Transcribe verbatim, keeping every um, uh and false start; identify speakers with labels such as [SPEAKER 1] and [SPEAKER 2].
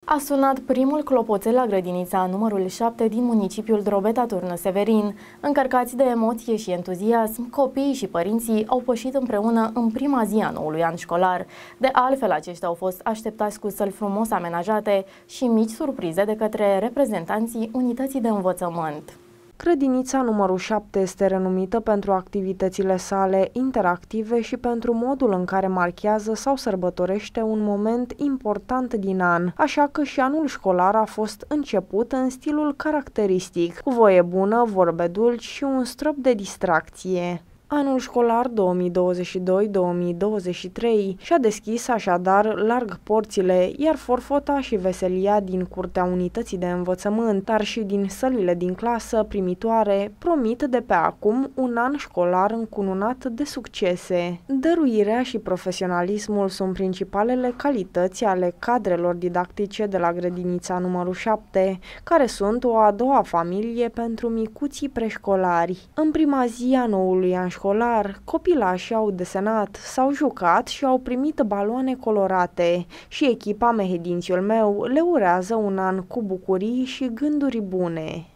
[SPEAKER 1] A sunat primul clopoțel la grădinița numărul șapte din municipiul Drobeta Turnă Severin. Încărcați de emoție și entuziasm, copiii și părinții au pășit împreună în prima zi a noului an școlar. De altfel, aceștia au fost așteptați cu săli frumos amenajate și mici surprize de către reprezentanții unității de învățământ.
[SPEAKER 2] Grădinița numărul șapte este renumită pentru activitățile sale interactive și pentru modul în care marchează sau sărbătorește un moment important din an, așa că și anul școlar a fost început în stilul caracteristic, cu voie bună, vorbe dulci și un strop de distracție. Anul școlar două mii douăzeci și doi două mii douăzeci și trei și-a deschis așadar larg porțile, iar forfota și veselia din curtea unității de învățământ, dar și din sălile din clasă primitoare, promit de pe acum un an școlar încununat de succese. Dăruirea și profesionalismul sunt principalele calități ale cadrelor didactice de la grădinița numărul șapte, care sunt o a doua familie pentru micuții preșcolari. În prima zi a noului an școlar, școlar, copilașii au desenat, s-au jucat și au primit baloane colorate și echipa Mehedințiul meu le urează un an cu bucurii și gânduri bune.